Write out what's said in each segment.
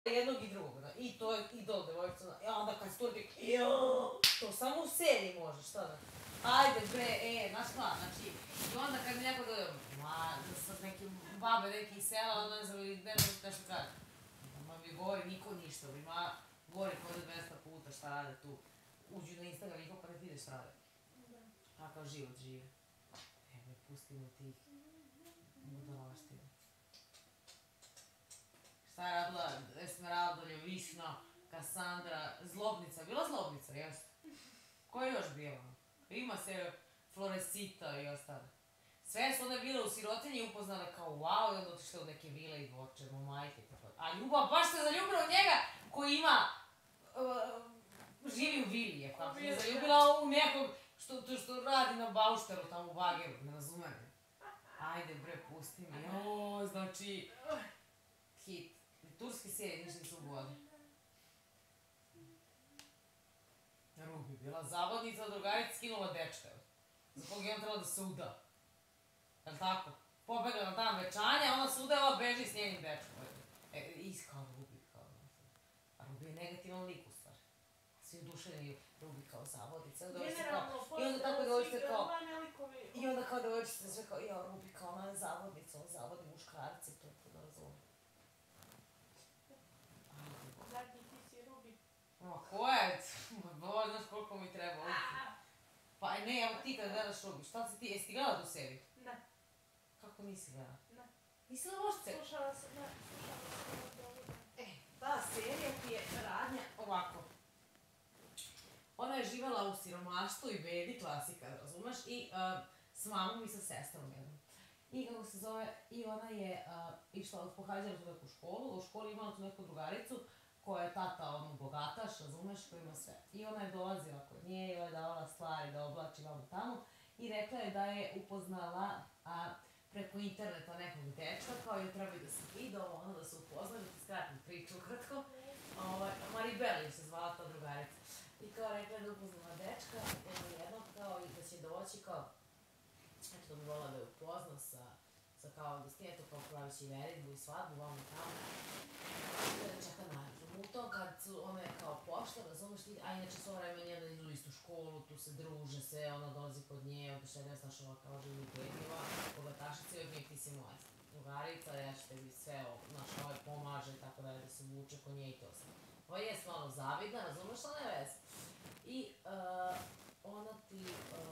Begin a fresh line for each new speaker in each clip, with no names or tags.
jednog i drugog, i to je idol devojčica, i onda kad se to ti, to samo u seriji može, šta da? Ajde bre, znaš šta, znači, i onda kad mi neko dođe, sa nekim babe, neki iz sela, onda ne znam, ne nešto kaže. Ma mi govori, niko ništa, ima, govori kod 200 puta šta rade tu. Uđu na Instagram, niko pa ne vide šta rade. Kakav život žive. Evo, pustimo tih budalaština. Šta je radila Esmeralda, Ljovišna, Kasandra, Zlobnica, bila Zlobnica, jeste? Ko je još bila? Ima se Floresita i ostale. Sve su one bile u sirotinji i upoznale kao wow i onda otišle u neke vile i dvoče, majke. A ljubav, baš se zaljubila u njega koji ima, živi u vili, je tako? Se zaljubila u nekog što radi na baušteru tamo u Bageru, ne razumem. Ajde bre, pusti mi, znači, hit. Turski serije ništa nisu ugodne. Rubi bila zavodnica, drugarica skinula dečka, za kog je on trebala da se uda. Jel' tako? Pobegla na dan večanja, ona se udala, beži s njenim dečkom. Kao Rubi, kao... A Rubi je negativan lik u stvari. Svi oduševljeni Rubi kao zavodnica. I onda tako devojčice kao... I onda kao devojčice sve kao, Rubi kao ona je zavodnica, on zavodi muškarci, to ne razumem. Ma ko je? Ovo znaš koliko mi treba ući. Pa ne, evo ti kada gledaš Rubi, šta si ti, jesi ti gledala tu seriju?
Ne.
Kako nisi gledala?
Ne.
Nisi gledala loš seriju?
Slušala sam, ne,
ta serija ti je radnja ovako. Ona je živala u siromaštvu i bedi, klasika, razumeš, i s mamom i sa sestrom jednom. I kako se zove, i ona je išla, pohađala tu neku školu, u školi imala tu neku drugaricu koja je tata bogataš, razumeš, koja ima sve. I ona je dolazila kod nje i je davala stvari da oblači vamo tamo i rekla je da je upoznala preko interneta nekog dečka, kao je trebaju da se vide, da se upoznaju, da ti skratim priču ukratko. Maribel im se zvala ta drugarica. I kao rekla je da upoznala dečka, jednog kao i da će doći kao, eto da bi volila da je upozna sa kao gostinato, kao pravići veritbu i svadbu, vamo tamo. I da čeka nađu. U tom kad su one kao pošle, razumeš ti, a inače svo vreme njena idu u istu školu, tu se druže sve, ona dolazi kod nje, obištenja znaš ova kao živi gledljiva, bogatašica i od njih ti si moja drugarica, ja ću tebi sve, znaš, ove pomaže i tako dalje, da se vuče kod nje i to sve. Ova je malo zavidna, razumeš šta ne veze. I ona ti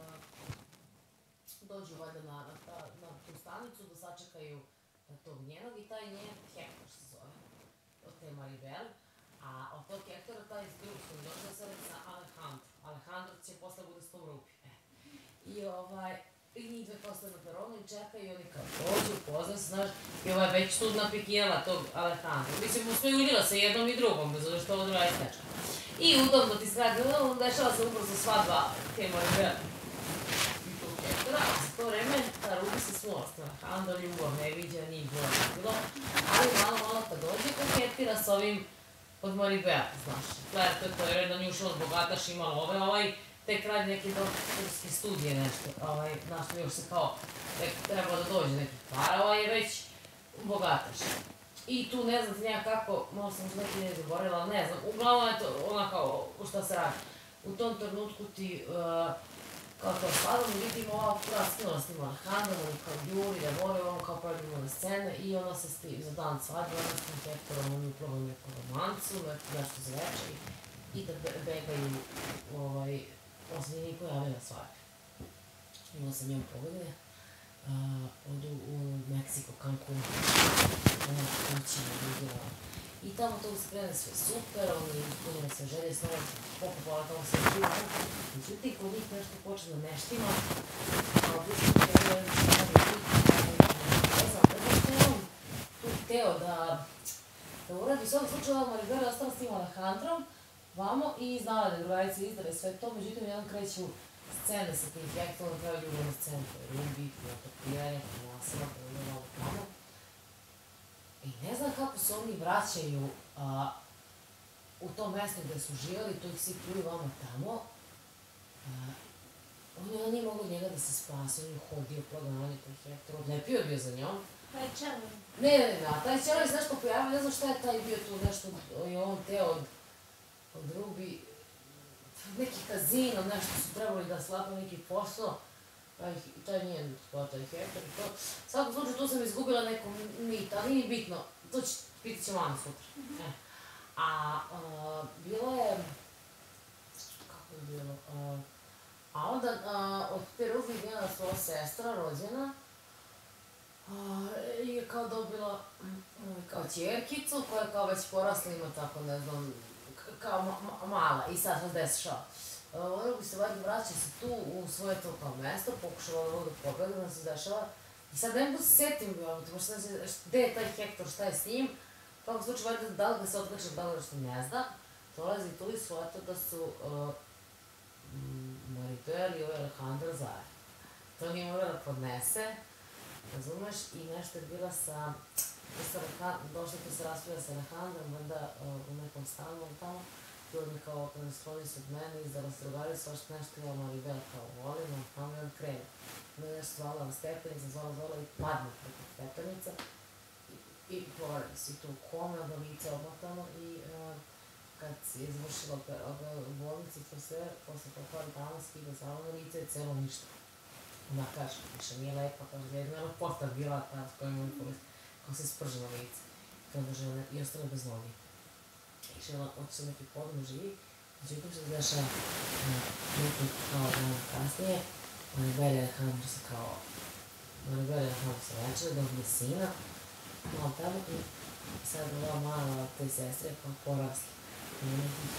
dođu valjda na tu stanicu da sačekaju tog njenog i taj njen Hektor se zove, od te Maribel. A od tog Hektora taj iz drugog što mi došla se radi sa Alejandro. Alejandro će posle bude s tom Rubi. I njih dve posle na peronu i čekaju i oni kao dođu, upoznaju se, znaš, i ova je već tu napikirala tog Alejandra. Mislim, uspojuljila se jednom i drugom, bez ovo što ovo druga je stečka. I udobno ti skrati, dešava se ubrzo svadba te Maribel i tog Hektora, a za to vreme ta Rubi se smosta. Alejandro ljubav ne viđa, njih bilo, ali malo kad dođe koketira s ovim od Maribel, znaš. Flertuje, to je red na nju ušao od bogataš, ima love, tek radi neke doktorske studije nešto, znaš, još se kao, trebalo da dođe nekih para, je već bogataš. I tu ne znam ti njega kako, malo sam neki ne zaboravila, ali ne znam, uglavnom je to ona kao, u šta se radi. U tom trenutku ti, kao to spadom, vidimo ova prva skinula s njima Alejandra, oni kao juri, da vole, ono kao pravimo na scene i ona se za dan svadbe, ona s tim Hektorom, oni upravo neku romancu, nešto za večer i da begaju, on se nije niko javio na svadbe. Imala sam njom pogodine, odu u Meksiko, Cancun, ona kući, ljudila. I tamo to se krene sve super, oni ispunjene sve želje, s novim pokupala tamo sve živo. Međutim, kod njih nešto počne da neštima, a obično kada je ne znam, kada je on tu hteo da uradi. U svom slučaju Maribel je ostala s tim Alejandrom vamo i znala da je drugarica izdara i sve to, međutim, jedan kreću scene sa tim Hektorom, na kraju ljubavne scene, to je Rubi, potopiranje, nasila, to je malo tamo. I ne znam kako se oni vraćaju u to mesto gde su živali, tu ih svi pljuju vamo tamo. On nije mogao njega da se spasi, on je hodio, proganjanje tog Hektora, odlepio je bio za njom,
Taj čelo.
Ne, a taj Ćelo je nešto pojavio, ne znam šta je taj bio tu nešto, je on teo od Rubi, neki kazino, nešto su trebali da slape neki posao, taj nije taj Hektor i to. U svakom slučaju tu sam izgubila neko mit, ali nije bitno, to pitat će mama sutra. A bilo je, kako je bilo, a onda od te Rubi njena svoja sestra rođena, je kao dobila kao ćerkicu koja je kao već porasla, ima tako, ne znam, kao mala i sad se dešava. Rubi se valjda vraća se tu u svoje to kao mesto, pokušala ovo da pogleda da se dešava i sad ne mogu se setim, gde je taj Hektor, šta je s njim, u svakom slučaju valjda da li ga se otkače, da li ga što ne zna, dolazi tu i shvata da su Maribel i Alejandra zajedno. To nije mogla da podnese, razumeš, i nešto je bila došla tu se raspravlja sa Alejandrom, valjda u nekom stanu tamo, bilo mi kao prenoslovili se od mene i da razdrugari svašta nešto, ja Maribel kao volim, a tamo je on krene. Ona je nešto zvala na stepenica, zvala i padne preko stepenica i povredi si tu koma do lica omotano i kad si izvršila u bolnici to sve, posle par dana skida zvala na lice i celo ništa. Ona kaže, više nije lepa, kaže, jedna lepota bila ta s kojom je polis, kao se spržila lice. Kada žele i ostane bez noge. I žela otiče neki podno živi, međutim se dešava neki kao dan kasnije, Maribel i Alejandro se večere, dobili sina, malo tamo i sad ova mala te sestre kao porasla. Ima nekih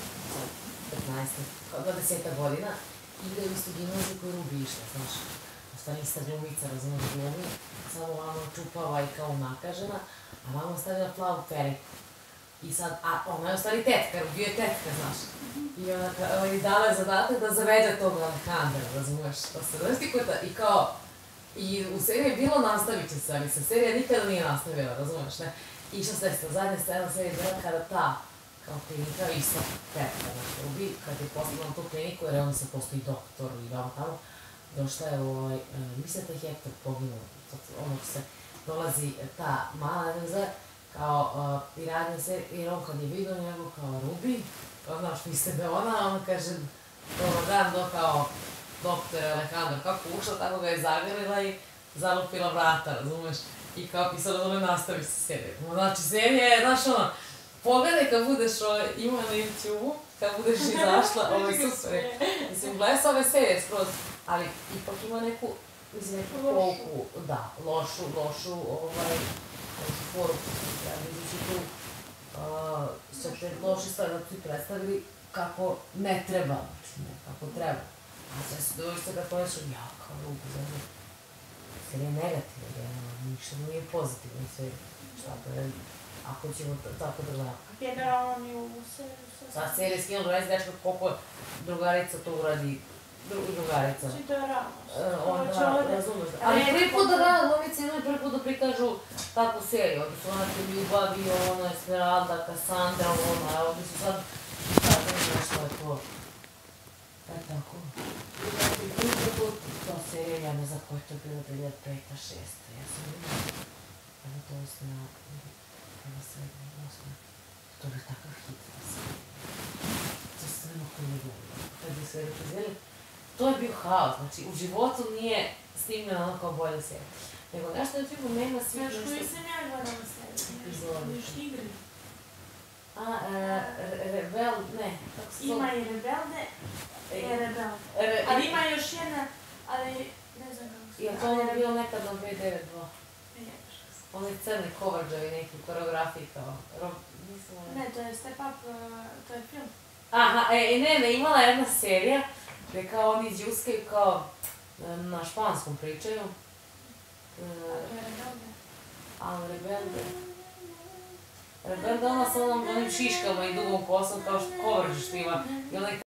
20 godina i ide u istu gimnaziju koju Rubi išla, znaš. Ostane ista glumica, razumiješ, glumi, samo mama čupava i kao nakažena, a mama stavila plavu periku. I sad, a ona je u stvari tetka, Rubi je tetka, znaš. I ona je dala zadatak da zavede tog Alejandra, razumiješ, to se rastikota i kao, i u seriji je bilo nastavit će se, ali se serija nikada nije nastavila, razumiješ, ne? I što se desilo, zadnja scena serije je bila kada ta, kao klinika, ista tetka, znači, Rubi, kad je poslala na tu kliniku, jer onda se postoji doktor i tamo, došla je, mislim da je Hektor poginuo, ono se dolazi ta mala, ne znam, kao i radnja se, jer on kad je vidio njegu kao Rubi, znaš, misle da je ona kaže, dobar dan, kao doktor Alejandro, kako ušla, tako ga je zagrlila i zalupila vrata, razumeš, i kao pisala da ne nastavi se serijom. Znači, serija je, znaš, ono, pogledaj kad budeš imala na YouTube-u, kad budeš izašla, super je. Mislim, gledaj se ove serije skroz, ali ipak ima neku, mislim, neku pouku, da, lošu poruku. Ja vidići tu sve te loše stvari da ti predstavili kako ne treba, znači ne kako treba. A sve su dovoljstvo kad poješ od ja, kao Rubi, znači, serija je negativna, ništa nije pozitivno i sve, šta to je, ako ćemo tako da gledamo.
A generalno mi u seriju sve...
Sad serija skinu do dečka koliko drugarica to uradi, drugarica.
Znači to je rano.
Onda, razumeš. Ali prvi put da rano, lovice imaju prvi put da prikažu takvu seriju. Ovdje su ona Ljubavi, ona Esmeralda, Kassandra, ona, ovdje su sad, ne znam što je to. Tako. I prvi put ta serija, ja ne znam koja je to bila, 2005-2006. Ja sam vidjela. Evo to osmija, evo sedma, osma. To je takav hit ta serija. To se sve moko ne gledalo. Kad bi sve reprizeli, to je bio haos, znači u životu nije snimljena ono kao bolja serija. Nego nešto je filmu nema svi nešto...
Znaš koji sam ja gledala seriju?
Epizode.
Još igri.
Rebel, ne, kako se zove?
Ima i Rebelde, Rebel. Ali ima još jedna, ali ne znam kako se...
Je to ono bilo nekad na 292? Oni crni coverđevi neki u koreografiji kao...
Ne, to je Step Up, to je film.
Aha, ne, imala jedna serija gde kao oni džuskaju kao na španskom pričaju.
A to je Rebelde.
Ali Rebelde... Rebelde ona sa onim šiškama i dugom kosom kao coverđe što ima.